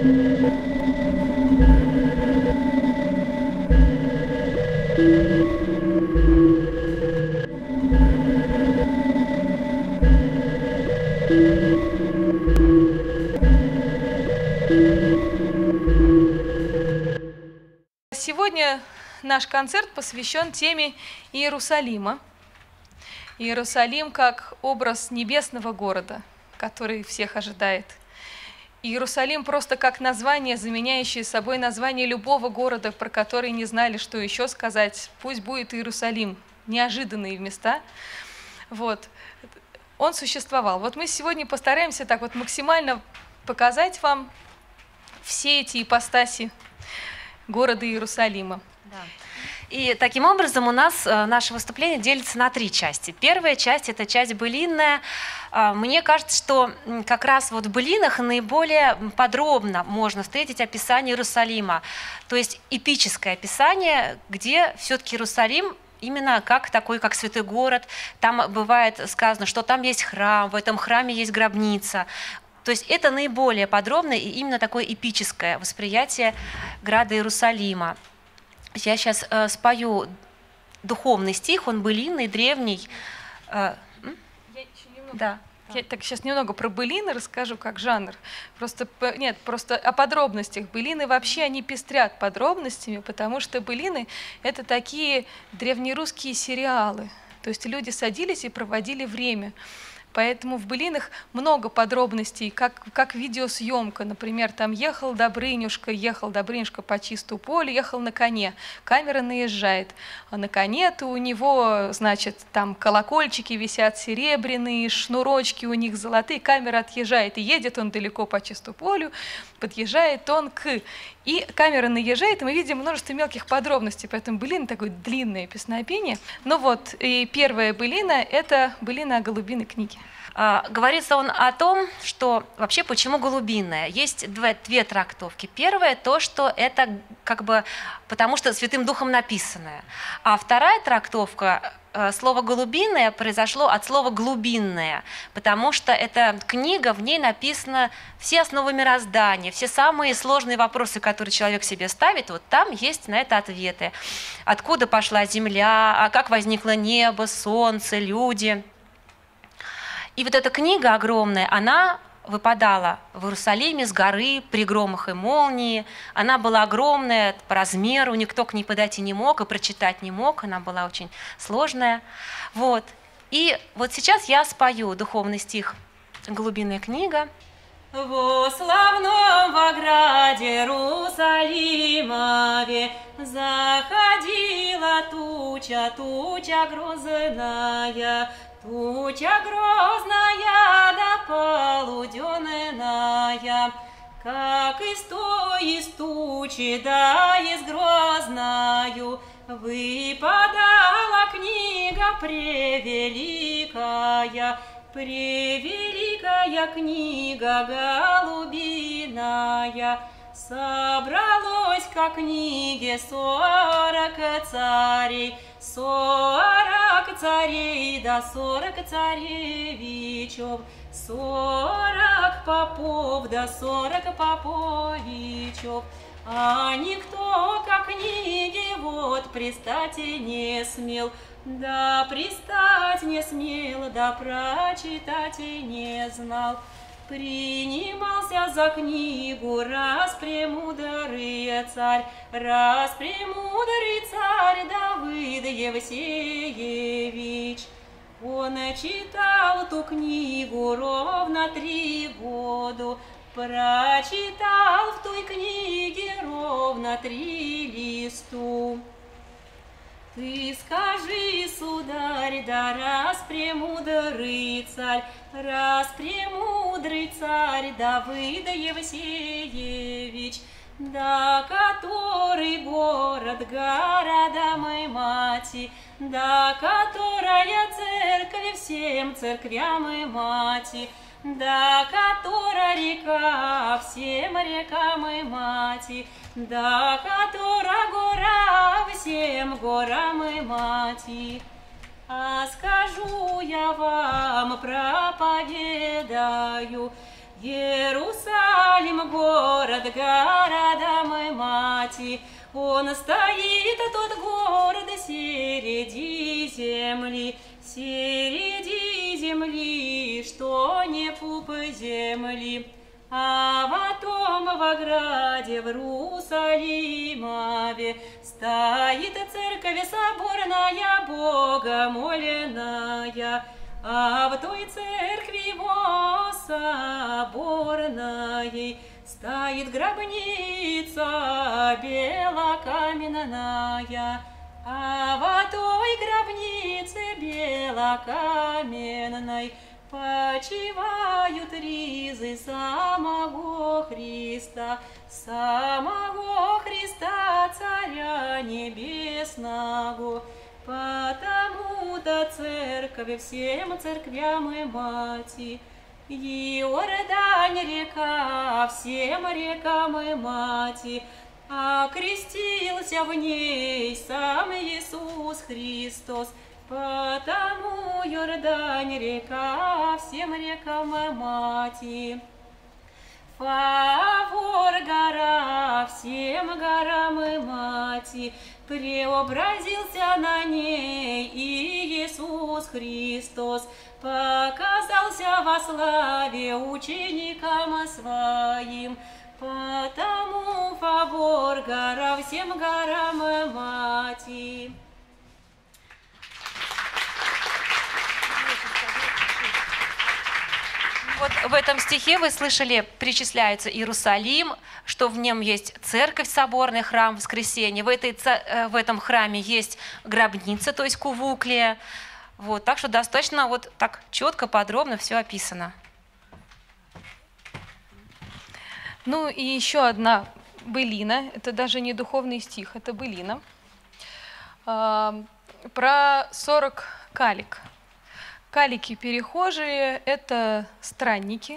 Сегодня наш концерт посвящен теме Иерусалима. Иерусалим как образ небесного города, который всех ожидает. Иерусалим просто как название, заменяющее собой название любого города, про который не знали, что еще сказать. Пусть будет Иерусалим. Неожиданные места. Вот. Он существовал. Вот мы сегодня постараемся так вот максимально показать вам все эти ипостаси города Иерусалима. Да. И таким образом у нас наше выступление делится на 3 части. Первая часть – это часть былинная. Мне кажется, что как раз вот в былинах наиболее подробно можно встретить описание Иерусалима, то есть эпическое описание, где все-таки Иерусалим именно как такой, как святой город. Там бывает сказано, что там есть храм, в этом храме есть гробница. То есть это наиболее подробное и именно такое эпическое восприятие града Иерусалима. Я сейчас спою духовный стих, он былинный, древний. Да. Я так сейчас немного про былины расскажу, как жанр. Просто о подробностях. Былины вообще, они пестрят подробностями, потому что былины – это такие древнерусские сериалы. То есть люди садились и проводили время. Поэтому в былинах много подробностей, как видеосъемка. Например, там ехал Добрынюшка по чистому полю, ехал на коне. Камера наезжает. А на коне-то у него, значит, там колокольчики висят серебряные, шнурочки у них золотые. Камера отъезжает, и едет он далеко по чистому полю, подъезжает он к... И камера наезжает, и мы видим множество мелких подробностей. Поэтому былина такое длинное песнопение. Ну вот, и первая былина – это былина о голубиной книге. Говорится он о том, что вообще почему голубиная. Есть две трактовки. Первая – то, что это как бы потому что Святым Духом написанное. А вторая трактовка – слово «голубиное» произошло от слова «глубинное», потому что эта книга, в ней написано все основы мироздания, все самые сложные вопросы, которые человек себе ставит, вот там есть на это ответы. Откуда пошла земля, как возникло небо, солнце, люди. И вот эта книга огромная, она выпадала в Иерусалиме с горы при громах и молнии. Она была огромная по размеру, никто к ней подойти не мог и прочитать не мог, она была очень сложная. Вот. И вот сейчас я спою духовный стих «Голубиная книга». Во славном вограде Иерусалимове заходила туча грозная, туча грозная да полуденная, как из тучи да из грозною выпадала книга превеликая, превеликая книга голубиная. Собралось ко книге 40 царей, 40 царей да 40 царевичев, 40 попов да 40 поповичев. А никто ко книге вот пристать не смел, да пристать не смел, да прочитать не знал. Принимался за книгу раз премудрый царь Давыд Евсеевич. Он читал ту книгу ровно 3 года, прочитал в той книге ровно 3 листу. Ты скажи, сударь, да раз премудрый царь Давыд Евсеевич, да который город города моей мати, да которая церковь всем церквям и мати, да которая река всем рекам и мати, да которая гора всем горам и мати. А скажу я вам, проповедаю, Иерусалим, город города моей мати, он стоит, тот город, среди земли, что не пуп земли. А потом в ограде в Иерусалимове стоит церковь соборная, богомоленная, а в той церкви его соборной стоит гробница белокаменная, а в той гробнице белокаменной почивают ризы самого Христа, Царя Небесного. Потому-то церковь всем церквям и мати, Иордань река всем рекам и мати, окрестился в ней сам Иисус Христос. Потому Иордань река всем рекам и мати. Фавор гора всем горам и мати, преобразился на ней и Иисус Христос, показался во славе ученикам своим. Потому Фавор гора всем горам и мати. Вот в этом стихе вы слышали, перечисляется Иерусалим, что в нем есть церковь, соборный храм, воскресенье. В этом храме есть гробница, то есть кувуклия. Вот, так что достаточно вот так четко, подробно все описано. Ну и еще одна былина, это даже не духовный стих, это былина, про 40 калик. Калики перехожие – это странники.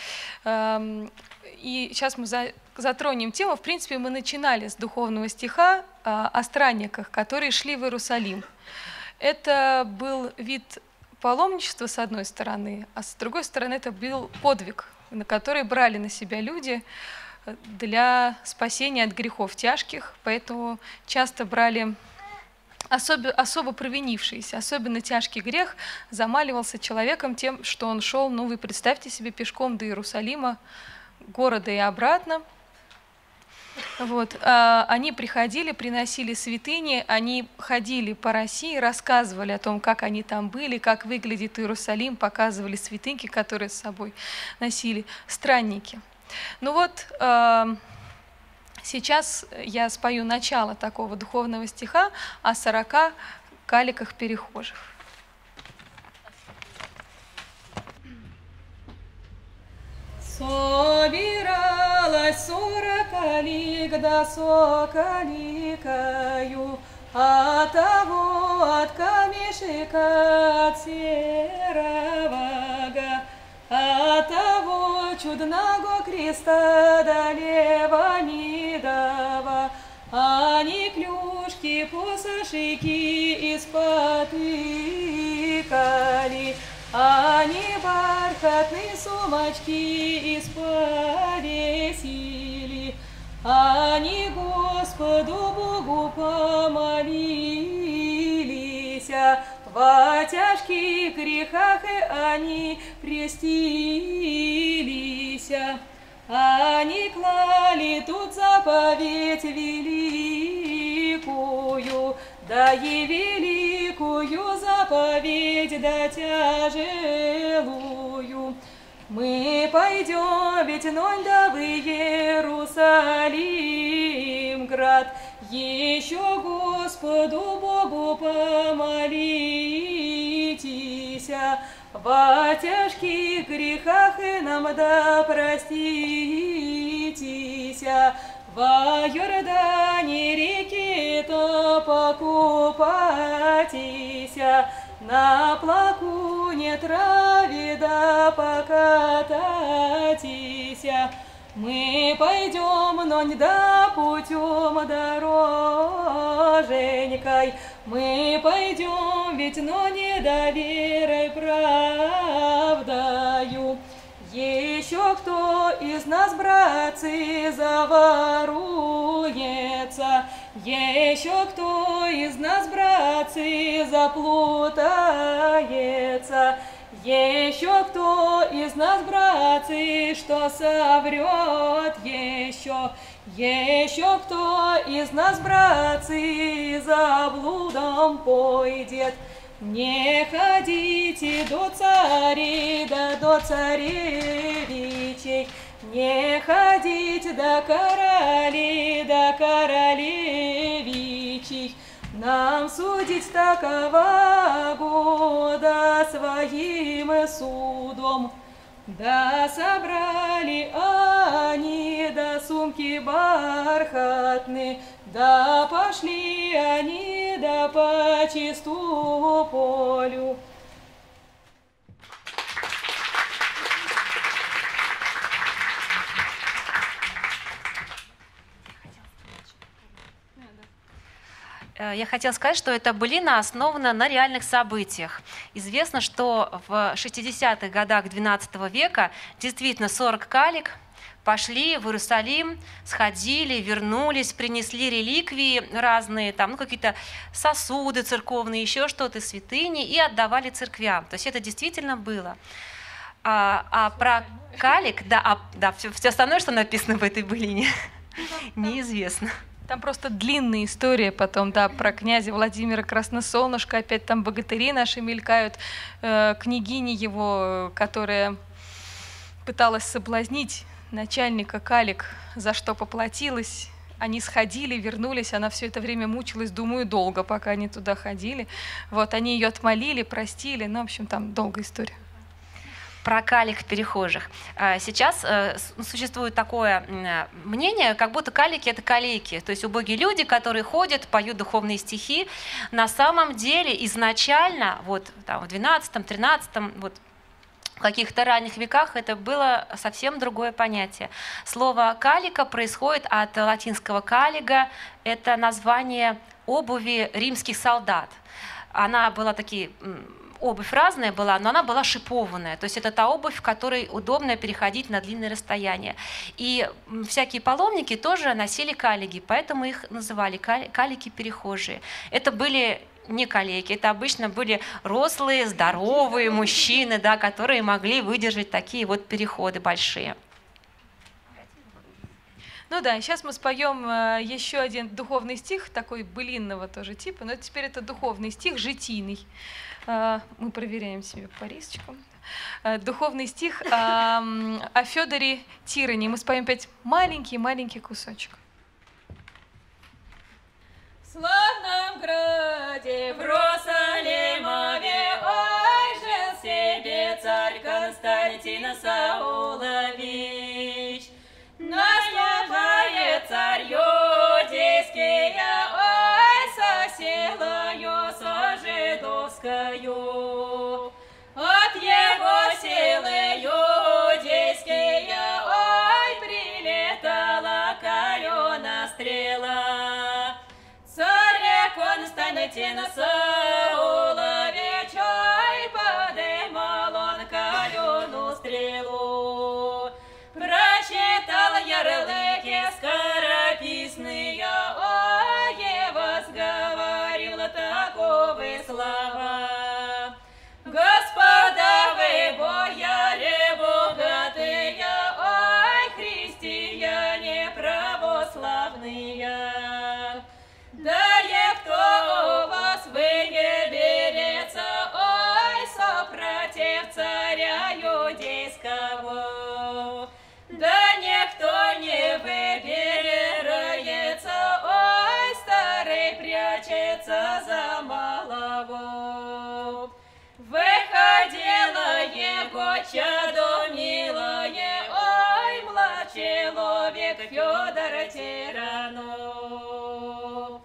И сейчас мы затронем тему. В принципе, мы начинали с духовного стиха о странниках, которые шли в Иерусалим. Это был вид паломничества, с одной стороны, а с другой стороны, это был подвиг, на который брали на себя люди для спасения от грехов тяжких. Поэтому часто брали особо провинившийся, особенно тяжкий грех замаливался человеком тем, что он шел, ну вы представьте себе, пешком до Иерусалима, города и обратно. Вот. Они приходили, приносили святыни, они ходили по России, рассказывали о том, как они там были, как выглядит Иерусалим, показывали святыньки, которые с собой носили странники. Ну вот, сейчас я спою начало такого духовного стиха о 40 каликах перехожих. Собиралась 40 калик да соколикою, от того от камешка от серого, от того чудного креста до леванидова, они клюшки посошики испотыкали, они бархатные сумочки исповесили, они Господу Богу помолились, во тяжких грехах и они престились, они клали тут заповедь великую, да и великую заповедь, да тяжелую. Мы пойдем, ведь нонь да в Иерусалим град, еще Господу Богу помолитесь, во тяжких грехах и нам да проститесь, во Иордане реки то покупайтесь, на плаку не траве да покатайтесь. Мы пойдем, нонь да путем дороженькой, мы пойдем, ведь но не да верой правдою. Еще Еще кто из нас, братцы, заворуется, еще кто из нас, братцы, заплутается, еще кто из нас, братцы, что соврет, еще кто из нас, братцы, за блудом пойдет. Не ходите до царей, да до царевичей, не ходите до королей, да королевичей. Нам судить такого года своим судом. Да собрали они, да сумки бархатные, да пошли они, да по чисту полю. Я хотела сказать, что эта былина основана на реальных событиях. Известно, что в 60-х годах XII века действительно 40 калик пошли в Иерусалим, сходили, вернулись, принесли реликвии разные, там, какие-то сосуды церковные, еще что-то, святыни, и отдавали церквям. То есть это действительно было. А про калик, да, все остальное, что написано в этой былине, неизвестно. Там просто длинная история потом, да, про князя Владимира Красносолнышко, опять там богатыри наши мелькают, княгиня его, которая пыталась соблазнить начальника калик, за что поплатилась. Они сходили, вернулись, она все это время мучилась, думаю, долго, пока они туда ходили. Вот, они ее отмолили, простили, ну, в общем, там долгая история. Про калик перехожих. Сейчас существует такое мнение, как будто калики — это калейки, то есть убогие люди, которые ходят, поют духовные стихи. На самом деле изначально, вот там, в XII-XIII, вот, в каких-то ранних веках это было совсем другое понятие. Слово «калика» происходит от латинского «калига», это название обуви римских солдат. Она была такие... Обувь разная была, но она была шипованная. То есть это та обувь, в которой удобно переходить на длинные расстояния. И всякие паломники тоже носили калиги, поэтому их называли калики-перехожие. Это были не калеки, это обычно были рослые, здоровые мужчины, да, которые могли выдержать такие вот переходы большие. Ну да, сейчас мы споем еще один духовный стих, такой былинного тоже типа, но теперь это духовный стих, житийный. Мы проверяем себе по рисочкам. Духовный стих о Федоре Тироне. Мы споем опять маленький-маленький кусочек. В славном граде, в Иерусалимове, ой, жил себе царь Константин Саулович. Наследует царь юдейский, ой, со силою, со жидовскою. От его силы юдейские, ой, прилетала калена стрела. Царь Константин Саулович, ой, подымал он калену стрелу. Прочитал ярлыки скорописные, ой, и возговорил таковы слова. Господа вы, бояре богатые, ой, христиане православные, да и кто у вас выберется, ой, сопротив царя юдейского. Да никто не выбирается, ой, старый прячется за малого. Выходило его чадо милое, ой, млад человек Федор Тиранов.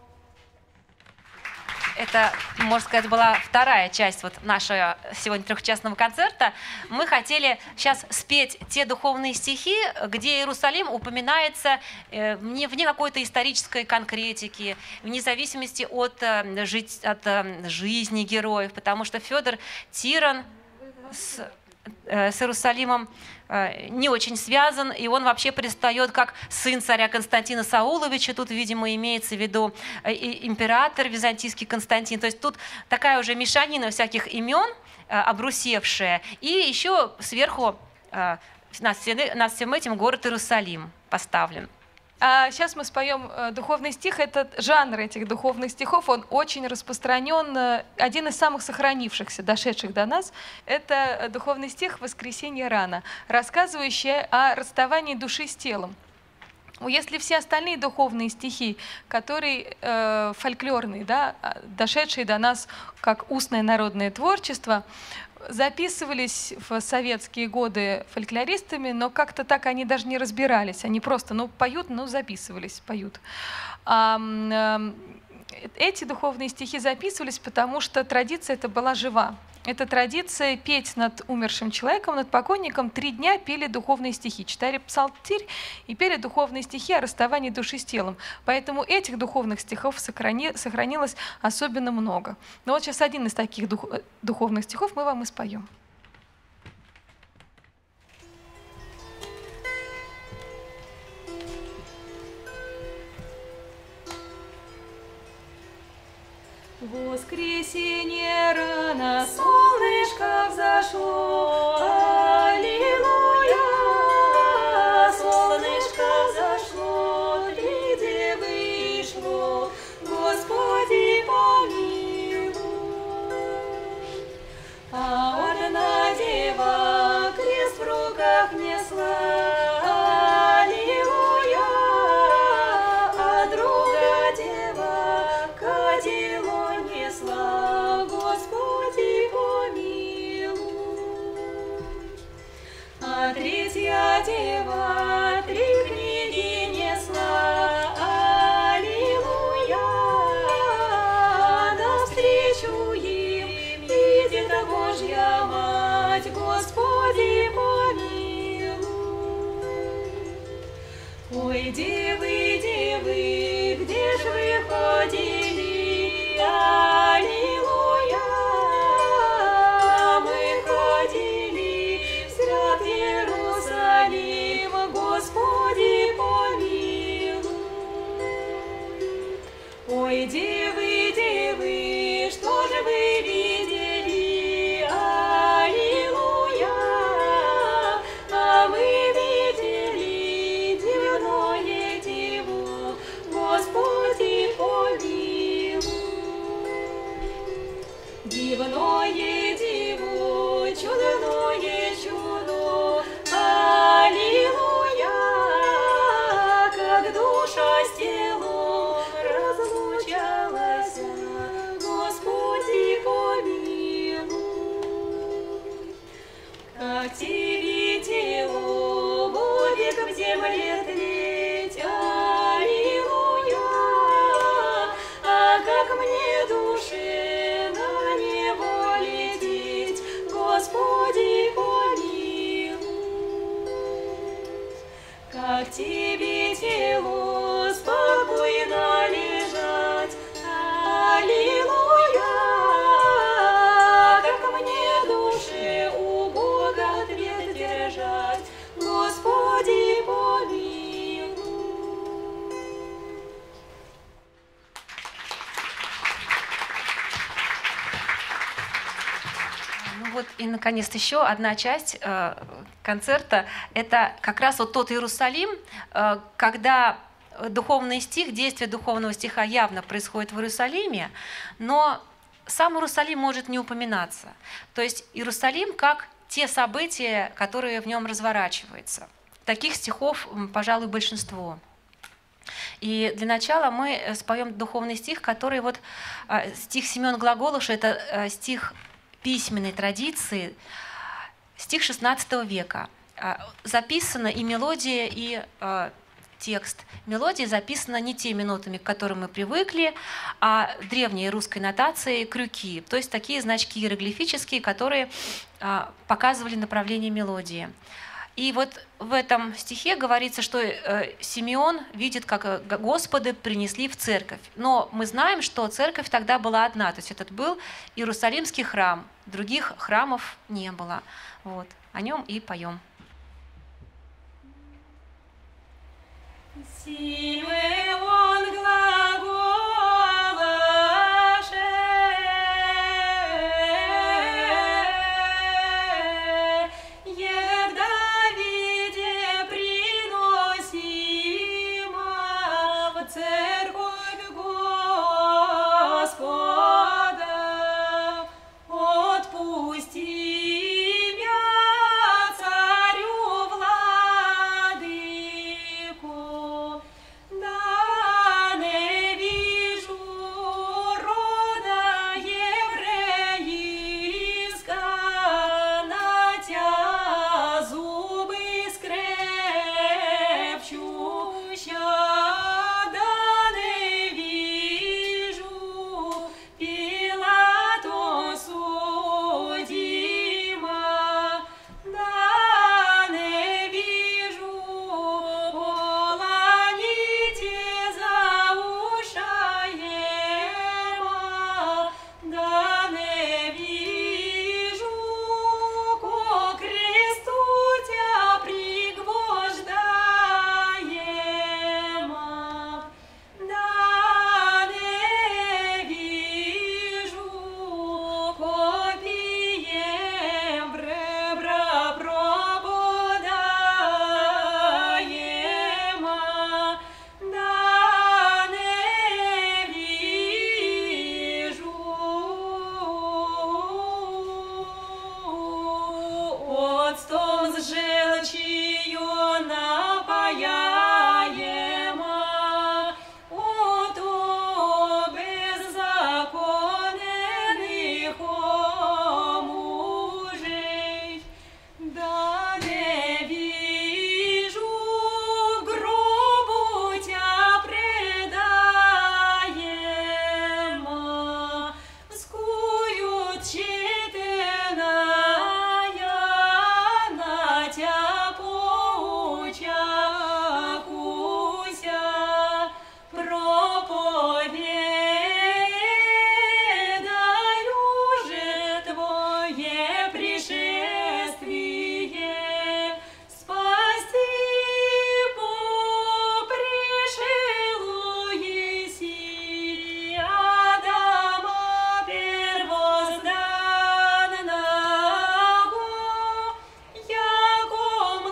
Это, можно сказать, была вторая часть вот нашего сегодня трехчасного концерта. Мы хотели сейчас спеть те духовные стихи, где Иерусалим упоминается вне какой-то исторической конкретики, вне зависимости от жизни героев, потому что Федор Тиран с Иерусалимом не очень связан, и он вообще предстает как сын царя Константина Сауловича. Тут, видимо, имеется в виду император византийский Константин. То есть тут такая уже мешанина всяких имен, обрусевшая, и еще сверху над всем этим город Иерусалим поставлен. А сейчас мы споем духовный стих. Этот жанр этих духовных стихов, он очень распространен, один из самых сохранившихся, дошедших до нас. Это духовный стих «Воскресенье рано», рассказывающий о расставании души с телом. Если все остальные духовные стихи, которые фольклорные, да, дошедшие до нас как устное народное творчество, записывались в советские годы фольклористами, но как-то так они даже не разбирались. Они просто, поют, записывались, поют. Эти духовные стихи записывались, потому что традиция эта была жива. Это традиция петь над умершим человеком, над покойником. 3 дня пели духовные стихи, читали псалтирь и пели духовные стихи о расставании души с телом. Поэтому этих духовных стихов сохранилось особенно много. Но вот сейчас один из таких духовных стихов мы вам и споем. Воскресенье рано, солнышко взошло, аллилуйя, солнышко взошло, приди вышло, Господи помилуй. А одна дева крест в руках несла, аллилуйя, а другая дева кадило несла, Господи помилуй. А третья дева 3 книги несла, аллилуйя, навстречу им видит Божья Мать, Господи помилуй. Ой, девы, девы, где ж вы ходили, аллилуйя, мы ходили в свят Иерусалим, Господи помилуй. Ой, девы, девы, что же вы видели, аллилуйя, а мы видели дивное диву, Господи помилуй. Дивное диву, чудное чудо, аллилуйя, как душа с телом разлучалась, Господи помилуй. Как тебе телу вовек в земле тлеть, аллилуйя, а как мне душе на небо лететь, Господи помилуй. Как тебе телу спокойно лежать, аллилуйя, как мне душе у Бога ответ держать, Господи помилуй. Ну вот и, наконец, еще одна часть концерта – это как раз вот тот Иерусалим, когда духовный стих, действие духовного стиха явно происходит в Иерусалиме, но сам Иерусалим может не упоминаться. То есть Иерусалим как те события, которые в нем разворачиваются. Таких стихов, пожалуй, большинство. И для начала мы споем духовный стих, который вот стих Семёна Глаголыша, это стих письменной традиции, стих XVI века. Записана и мелодия, и текст. Мелодия записана не теми нотами, к которым мы привыкли, а древней русской нотацией крюки, то есть такие значки иероглифические, которые показывали направление мелодии. И вот в этом стихе говорится, что Симеон видит, как Господа принесли в церковь. Но мы знаем, что церковь тогда была одна, то есть этот был Иерусалимский храм, других храмов не было. Вот, о нем и поем. Симеон глаголаше, е в Давиде приносима в церковь Господа, отпусти царю владыку, да не вижу рода еврейска, на тя зубы скрепчуща, да не вижу Пилату судима, да не вижу полоните за ушаема, да не вижу ко кресту тя пригвождаема, да не вижу копием в ребра прободаема, да не вижу оцтом с желчью напаяема, ото беззаконных мужей, да не вижу гробу тя предаема, скуют читаная на тя поучакуся, проповедаю же Твое пришествие, спасти попришелу еси Адама первозданного, яко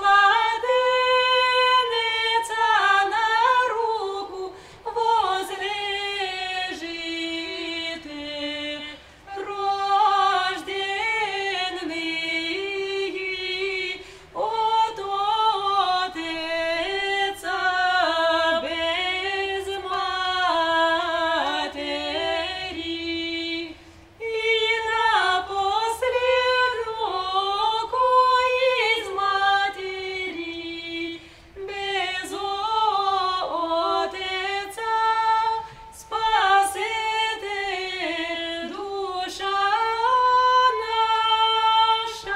младенеца на руку возлежит, рожденный от Отеца без матери, и напоследок из матери без Отеца спасет душа наша.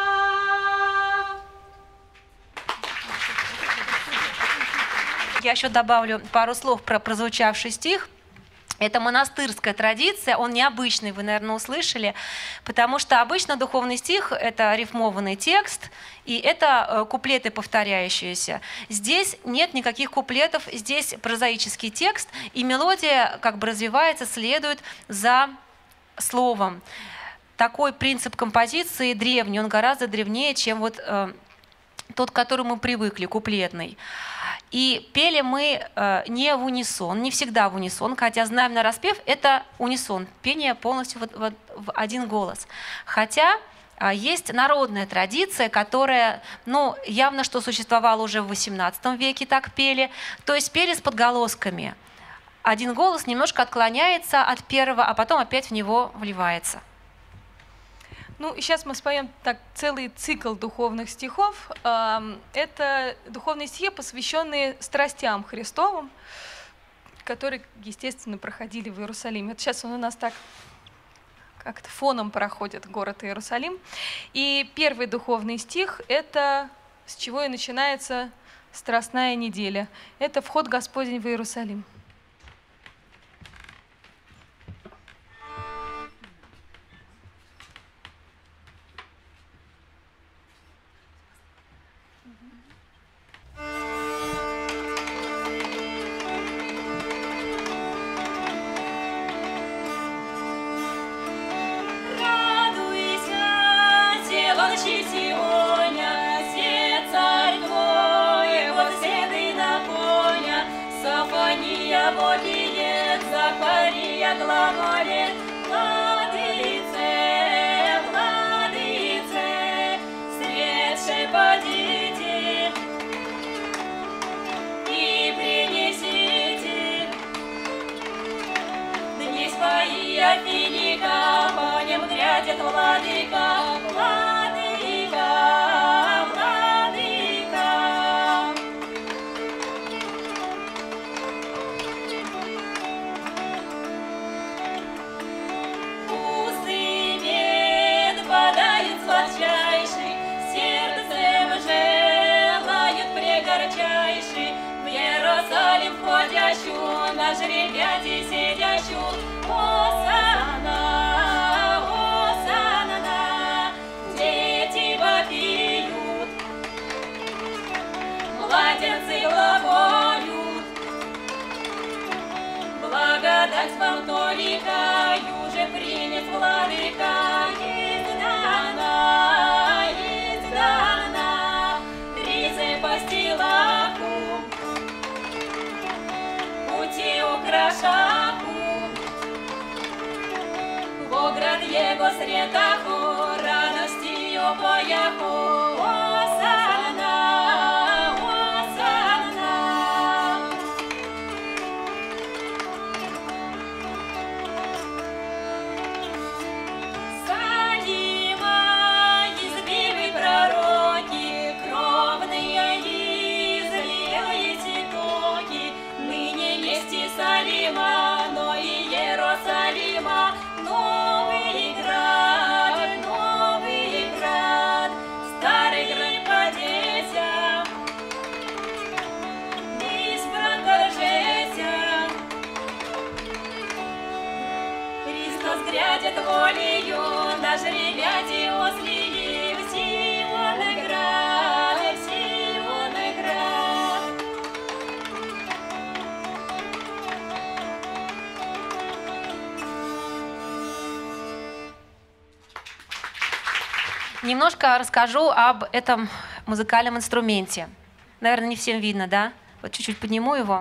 Я еще добавлю пару слов про прозвучавший стих. Это монастырская традиция, он необычный, вы, наверное, услышали, потому что обычно духовный стих – это рифмованный текст, и это куплеты повторяющиеся. Здесь нет никаких куплетов, здесь прозаический текст, и мелодия как бы развивается, следует за словом. Такой принцип композиции древний, он гораздо древнее, чем вот тот, к которому мы привыкли, куплетный. И пели мы не в унисон, не всегда в унисон, хотя знаем на распев это унисон, пение полностью в один голос. Хотя есть народная традиция, которая, ну, явно что существовала уже в XVIII веке, так пели, то есть пели с подголосками. Один голос немножко отклоняется от первого, а потом опять в него вливается. Ну, и сейчас мы споем так целый цикл духовных стихов. Это духовные стихи, посвященные страстям Христовым, которые, естественно, проходили в Иерусалиме. Вот сейчас он у нас так как-то фоном проходит город Иерусалим. И первый духовный стих – это с чего и начинается Страстная неделя. Это вход Господень в Иерусалим. Глаголе, владыце, владыце, средше подите и принесите дни свои от велика, по нем грядет владыка, владыка, владыка. Сладчайший, сердцем желает прегорчайший, в Иерусалим входящую, на жребяте сидящую. Осанна, осанна, дети вопиют, младенцы глаголют, благодать вам только, юже принят владыка. Украшаку, оград его средаху, радостью пояху. Осанна, осанна. Салима, избивы пророки, кровные излилые токи, ныне есть и Салима, но и Иерусалима, новый град, старый град по детям, избран торжествен. Христос грядет волею, наш ребяти ослии, в Сион град, Сион град. Немножко расскажу об этом музыкальном инструменте. Наверное, не всем видно, да? Вот чуть-чуть подниму его.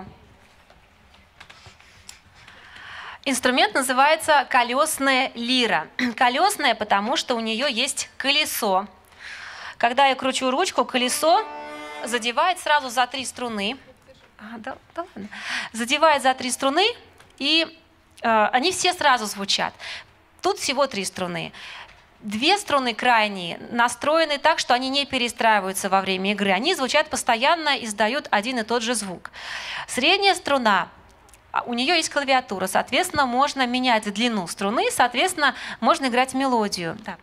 Инструмент называется колесная лира. Колесная, потому что у нее есть колесо. Когда я кручу ручку, колесо задевает сразу за 3 струны. Задевает за 3 струны, и они все сразу звучат. Тут всего 3 струны. 2 струны крайние настроены так, что они не перестраиваются во время игры. Они звучат постоянно, издают один и тот же звук. Средняя струна, у нее есть клавиатура, соответственно, можно менять длину струны, соответственно, можно играть мелодию. Да.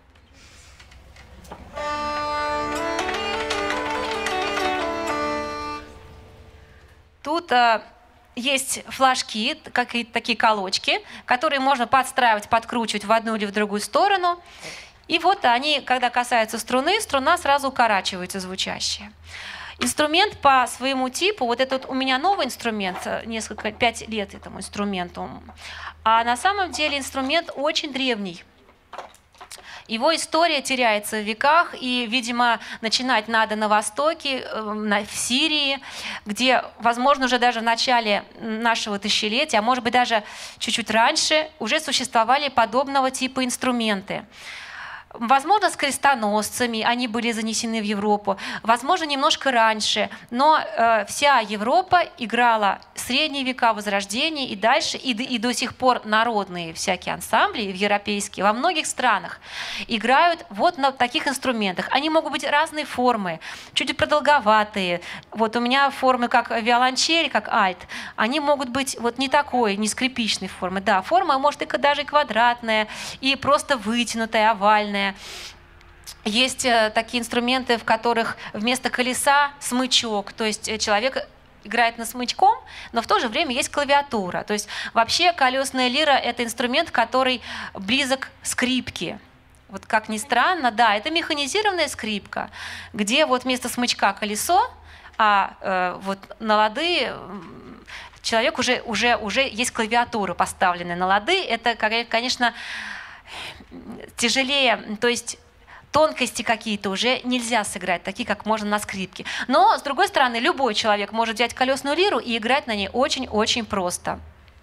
Тут есть флажки, какие-то такие колочки, которые можно подстраивать, подкручивать в одну или в другую сторону. И вот они, когда касаются струны, струна сразу укорачивается звучащая. Инструмент по своему типу, вот этот у меня новый инструмент, 5 лет этому инструменту, а на самом деле инструмент очень древний. Его история теряется в веках, и, видимо, начинать надо на Востоке, в Сирии, где, возможно, уже даже в начале нашего тысячелетия, а может быть даже чуть-чуть раньше, уже существовали подобного типа инструменты. Возможно, с крестоносцами они были занесены в Европу, возможно, немножко раньше, но вся Европа играла средние века, Возрождение и дальше, и до сих пор народные всякие ансамбли европейские во многих странах играют вот на таких инструментах. Они могут быть разной формы, чуть продолговатые. Вот у меня формы как виолончель, как альт, они могут быть вот не такой, не скрипичной формы. Да, форма может и даже и квадратная, и просто вытянутая, овальная. есть такие инструменты, в которых вместо колеса смычок, то есть человек играет на смычком, но в то же время есть клавиатура. То есть вообще колесная лира – это инструмент, который близок к скрипке. Вот как ни странно, да, это механизированная скрипка, где вот вместо смычка колесо, а вот на лады человек уже есть клавиатура поставленная на лады. Это, конечно, тяжелее, то есть тонкости какие-то уже нельзя сыграть, такие, как можно на скрипке. Но, с другой стороны, любой человек может взять колесную лиру и играть на ней очень-очень просто.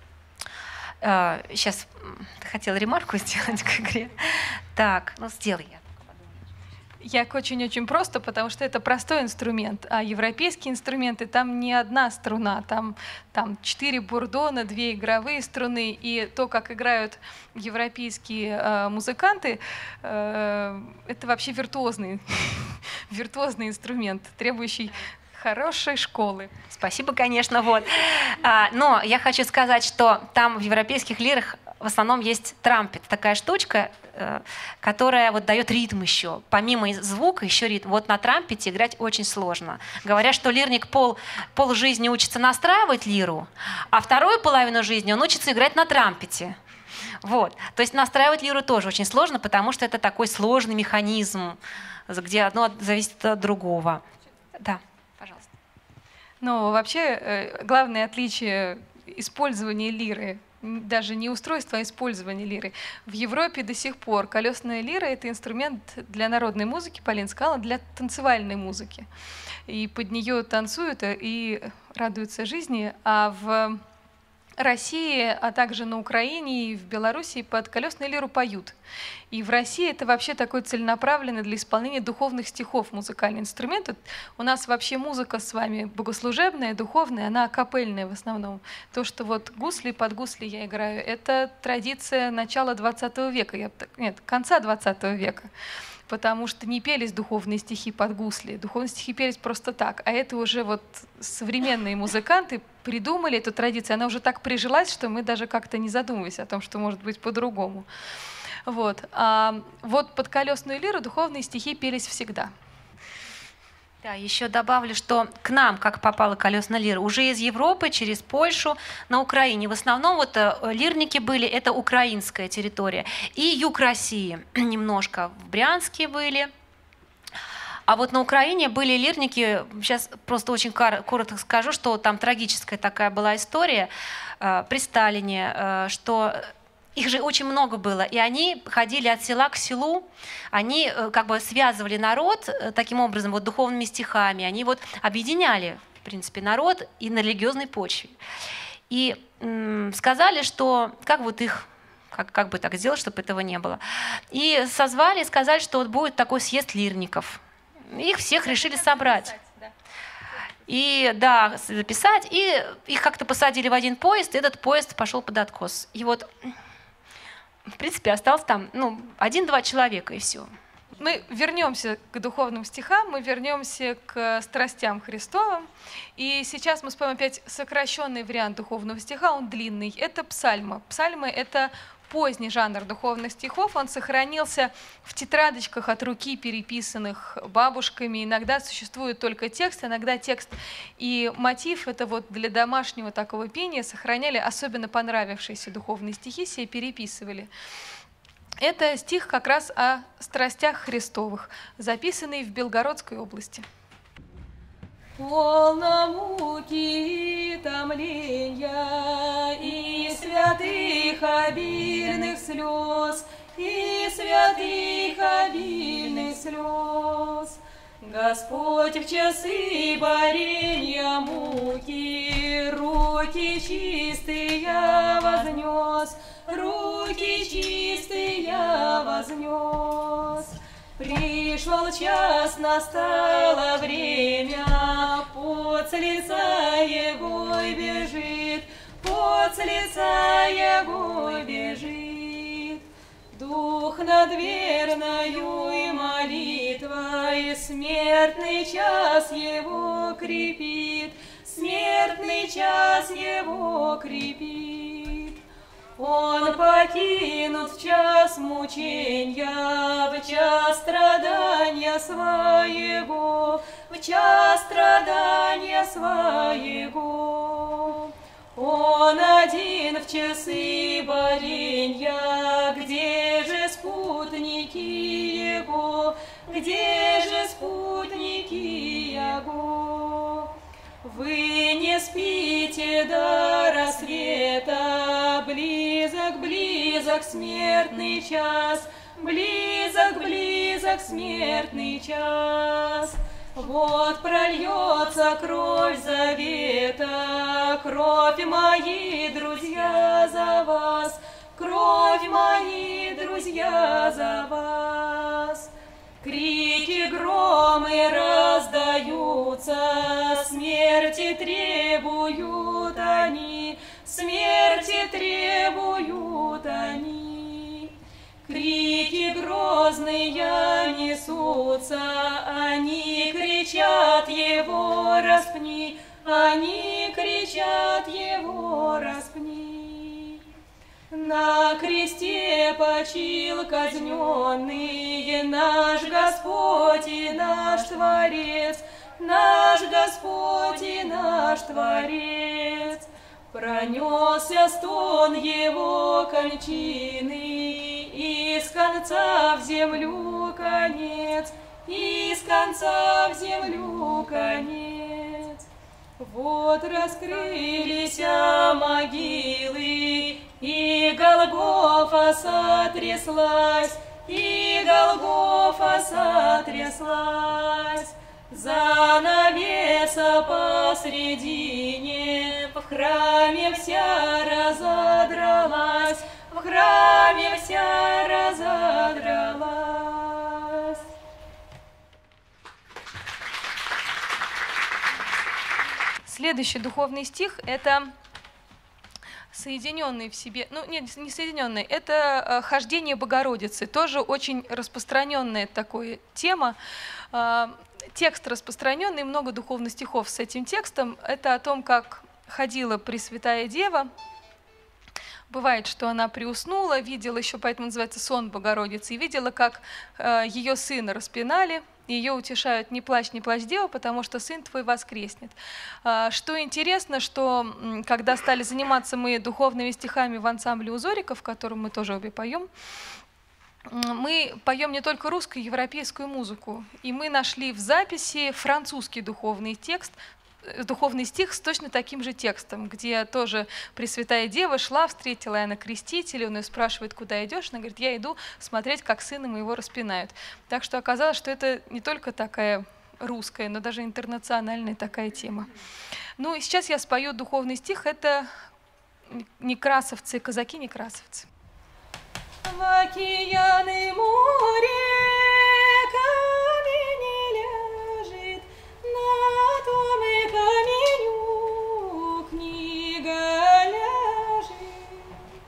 Сейчас хотела ремарку сделать к игре. Так, ну сделай я. Як очень-очень просто, потому что это простой инструмент, а европейские инструменты, там не одна струна, там 4 бурдона, 2 игровые струны, и то, как играют европейские музыканты, это вообще виртуозный инструмент, требующий хорошей школы. Спасибо, конечно, вот. Но я хочу сказать, что там в европейских лирах в основном есть трампет, такая штучка, которая вот дает ритм еще. Помимо звука еще ритм. Вот на трампете играть очень сложно. Говорят, что лирник пол жизни учится настраивать лиру, а вторую половину жизни он учится играть на трампете. Вот. То есть настраивать лиру тоже очень сложно, потому что это такой сложный механизм, где одно зависит от другого. Да, пожалуйста. Но вообще главное отличие использования лиры, даже не устройство, а использование лиры. В Европе до сих пор колесная лира — это инструмент для народной музыки, Полина сказала, для танцевальной музыки. И под нее танцуют и радуются жизни. А в России, а также на Украине и в Белоруссии под колесную лиру поют. И в России это вообще такой целенаправленный для исполнения духовных стихов музыкальный инструмент. У нас вообще музыка с вами богослужебная, духовная, она акапельная в основном. То, что вот гусли, под гусли я играю, это традиция начала 20 века, конца 20 века. Потому что не пелись духовные стихи под гусли, духовные стихи пелись просто так. А это уже вот современные музыканты придумали эту традицию, она уже так прижилась, что мы даже как-то не задумываемся о том, что может быть по-другому. Вот. А вот под колесную лиру духовные стихи пелись всегда. Да, еще добавлю, что к нам, как попала колесная лира, уже из Европы, через Польшу, на Украине. В основном вот лирники были, это украинская территория. И юг России немножко, в Брянске были. А вот на Украине были лирники, сейчас просто очень коротко скажу, что там трагическая такая была история при Сталине, что их же очень много было, и они ходили от села к селу, они как бы связывали народ таким образом вот духовными стихами, они вот объединяли, в принципе, народ и на религиозной почве. И сказали, что как вот их, как бы так сделать, чтобы этого не было. И созвали, сказали, что вот будет такой съезд лирников. Их всех решили собрать. И да, записать, и их как-то посадили в один поезд, и этот поезд пошел под откос. И вот, в принципе, осталось там 1-2 человека, и все. Мы вернемся к духовным стихам, мы вернемся к страстям Христовым. И сейчас мы споем опять сокращенный вариант духовного стиха, он длинный. Это псальмы. Псальмы — это поздний жанр духовных стихов, он сохранился в тетрадочках от руки, переписанных бабушками. Иногда существует только текст, иногда текст и мотив. Это вот для домашнего такого пения сохраняли особенно понравившиеся духовные стихи, себе переписывали. Это стих как раз о страстях Христовых, записанный в Белгородской области. Полно муки и томления, и святых обильных слез, и святых обильных слез. Господь в часы борения муки руки чистые вознес, руки чистые вознес. Пришел час, настало время, пот с лица его бежит, пот с лица его бежит. Дух над верною и молитвой смертный час его крепит, смертный час его крепит. Он покинут в час мучения, в час страдания своего, в час страдания своего. Он один в часы боренья, где же спутники его, где же спутники его? Вы не спите до рассвета, близок, близок смертный час, близок, близок смертный час. Вот прольется кровь завета, кровь, мои друзья, за вас, кровь, мои друзья, за вас. Крики, громы раздаются, смерти требуют они, смерти требуют они. Крики грозные несутся, они кричат его распни, они кричат его распни. На кресте почил казненный наш Господь и наш Творец, наш Господь и наш Творец. Пронесся стон его кончины, из конца в землю конец, из конца в землю конец. Вот раскрылись могилы, и Голгофа сотряслась, и Голгофа сотряслась. Занавеса посредине, в храме вся разодралась, в храме вся разодралась. Следующий духовный стих – это соединенный в себе, ну нет, не соединенный, это хождение Богородицы, тоже очень распространенная такая тема. Текст распространенный, много духовных стихов с этим текстом. Это о том, как ходила Пресвятая Дева. Бывает, что она приуснула, видела еще, поэтому называется сон Богородицы, и видела, как ее сына распинали, ее утешают: не плачь, Дева, потому что сын твой воскреснет. Что интересно, что когда стали заниматься мы духовными стихами в ансамбле Узориков, в котором мы тоже обе поем, мы поем не только русскую, европейскую музыку. И мы нашли в записи французский духовный текст, духовный стих с точно таким же текстом, где тоже Пресвятая Дева шла, встретила Иоанна Крестителя, он ее спрашивает: куда идешь? Она говорит: я иду смотреть, как сына моего распинают. Так что оказалось, что это не только такая русская, но даже интернациональная такая тема. Ну и сейчас я спою духовный стих, это некрасовцы, казаки-некрасовцы. В океан и море камень ляжет, на том и каменю книга ляжет.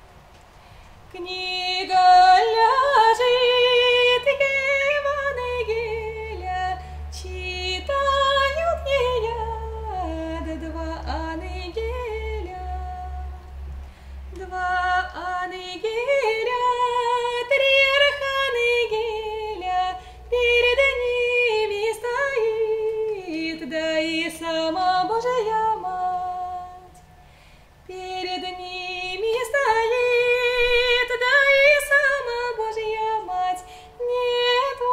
Книга ляжет, Евангелия читают ея два ангеля. Два ангеля, три архангеля, перед ними стоит, да и сама Божия Мать. Перед ними стоит, да и сама Божья Мать. Нету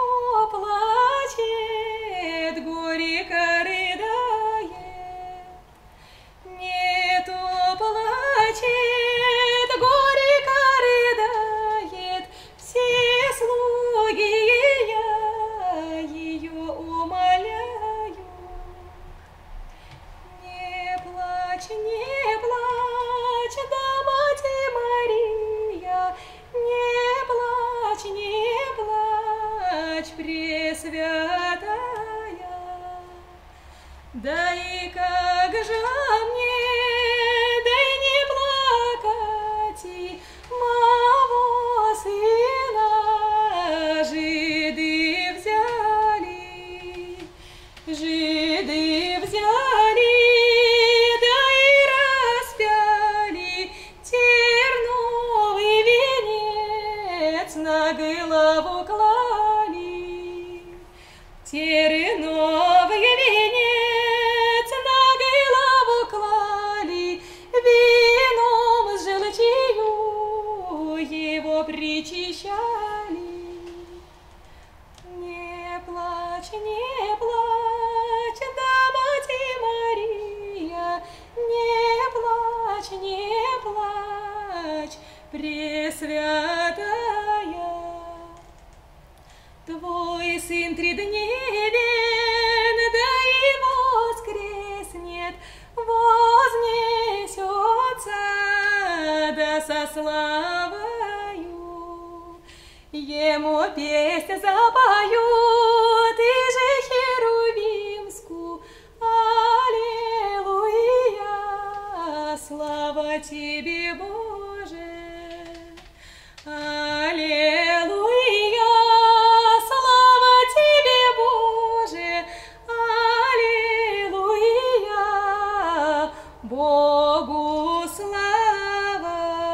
плачет, горько рыдает. Нету плачет, горько рыдает, все слуги ее умоляют. Не плачь, да, Мать Мария, не плачь, Пресвятая. Да и как же мне, да и не плакать, моего сына жиды взяли, да и распяли, терновником новый венец на голову клали, вином с желчью его причащали. Не плачь, да, Мать Мария, не плачь, Пресвятая. Твой сын тридневен, да и воскреснет, вознесется, да со славою. Ему песнь запоют, и же херувимскую, аллилуйя, слава тебе, Боже, аллилуйя, слава тебе, Боже, аллилуйя, Богу слава.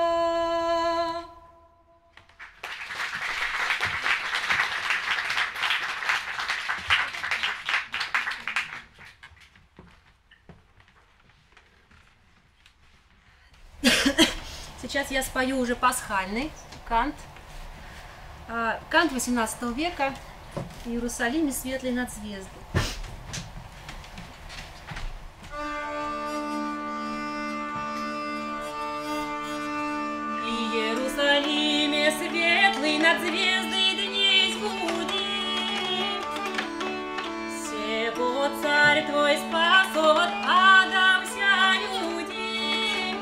Сейчас я спою уже пасхальный кант. Кант XVIII века в Иерусалиме светлый над звездой. В Иерусалиме светлый над звездой дней буди. Сего царь твой спас от ада вся людей.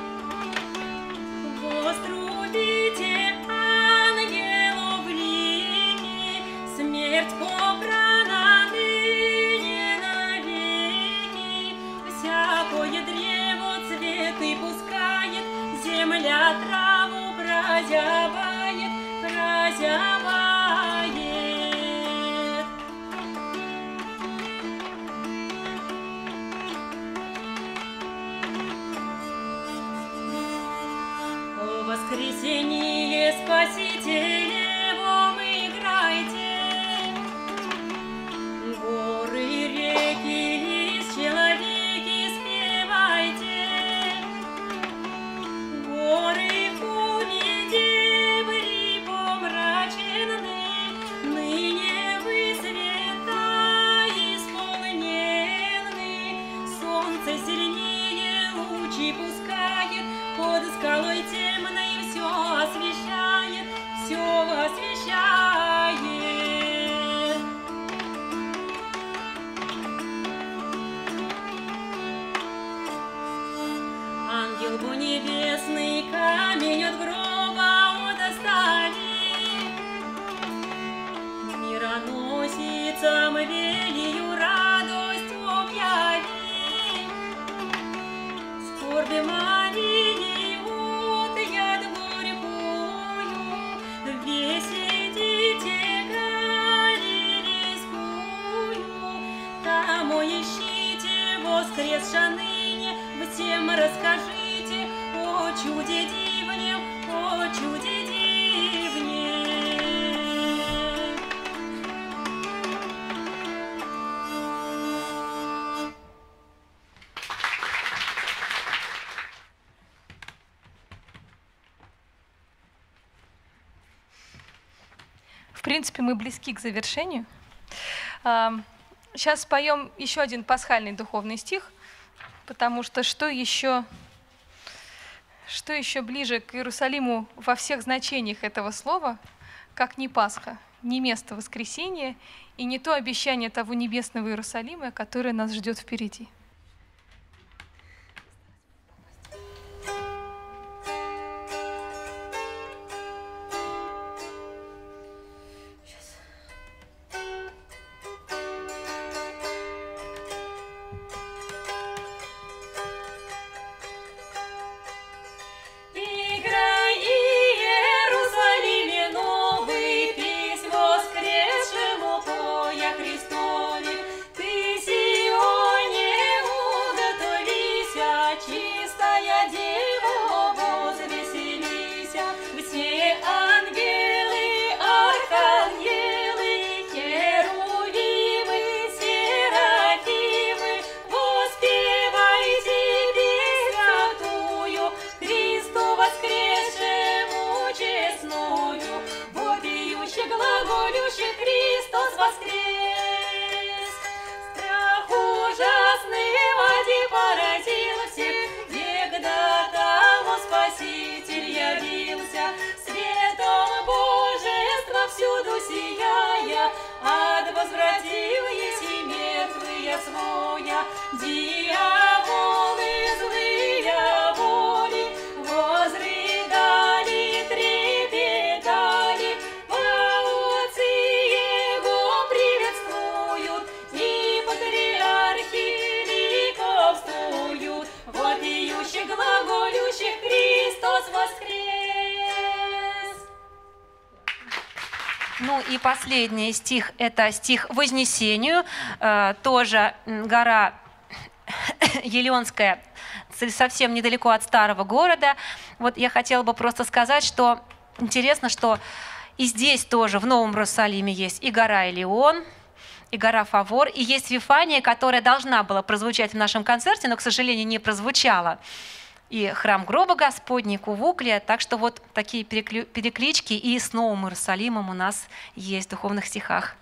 Вострубите ангелов лики, смерть попрана ныне навеки. Всякое древо цветы пускает, земля траву прозябает, прозябает. О воскресенье Спасителевом играйте, горы, реки из человеки спевайте, горы в уме дебри помраченны, ныне вы света исполненны. Солнце сильнее лучи пускает, под скалой темной все освещает, все освещает. Ангел бо небесный камень от гроба достали, мироносицам велию радость объяви. Скорби Марии утаят горькую, весь идите галилейскую, там ищите воскресша ныне, всем расскажите о чуде дивнем, о чуде дивнем. В принципе, мы близки к завершению. Сейчас споем еще один пасхальный духовный стих, потому что что еще ближе к Иерусалиму во всех значениях этого слова, как не Пасха, не место воскресения и не то обещание того небесного Иерусалима, которое нас ждет впереди. Играй, Иерусалиме, новый песнь воскресшему поя Христове. Ты, Сионе, возвратил еси мертвые своя, дьяволы злые воли возрыдали, трепетали, молодцы его приветствуют, и патриархи ликовствуют, вопиющих, глаголющих: Христос воскрес! Ну и последний стих – это стих «Вознесению», тоже гора Елеонская, совсем недалеко от старого города. Вот я хотела бы просто сказать, что интересно, что и здесь тоже, в Новом Иерусалиме, есть и гора Илион, и гора Фавор, и есть Вифания, которая должна была прозвучать в нашем концерте, но, к сожалению, не прозвучала. И храм гроба Господний, Кувуклия. Так что вот такие переклички и с Новым Иерусалимом у нас есть в духовных стихах.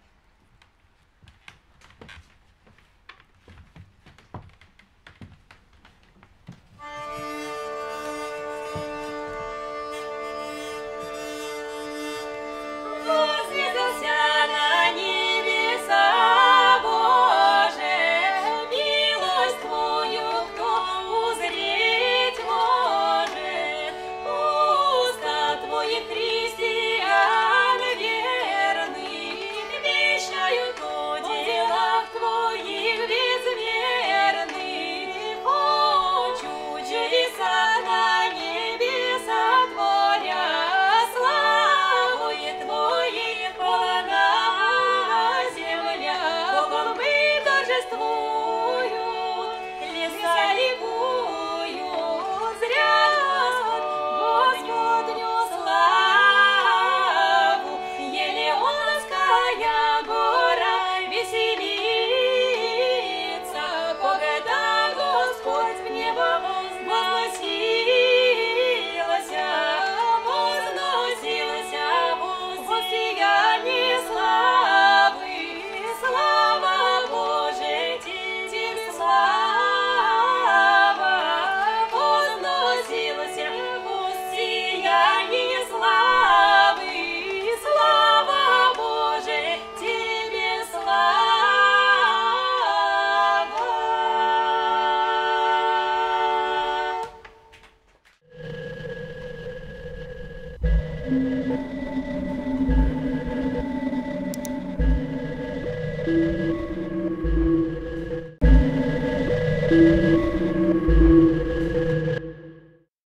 Возвелся на небеса, Боже, милость Твою кто узреть может? Уста Твоих, христиан верных, вещают о делах Твоих безмерных. Хочу чудеса на небеса творя, славою Твоей полна земля. Голубы торжествуют, леса ликуют, зря Господню славу. Елеонская гора веселится, когда Господь в небо возносился, воссияние славы. Слава Боже, Тебе слава, возносился воссияние славы. Слава Боже, Тебе слава. Thank you.